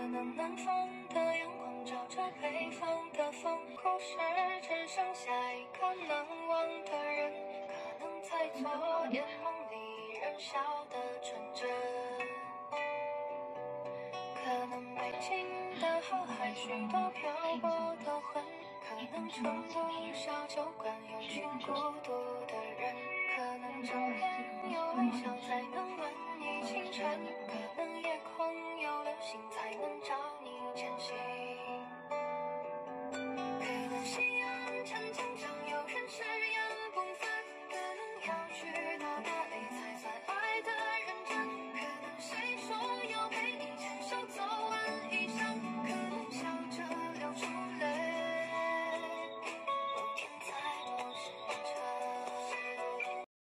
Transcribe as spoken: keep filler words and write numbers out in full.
能南方的阳光照着北方的风，故事只剩下一个难忘的人，可能在昨夜梦里燃烧的纯真，可能北京的河海许多漂泊的魂，可能成都小酒馆有群孤独的人，可能睁眼有微笑才能暖意清晨，可能夜空有流星在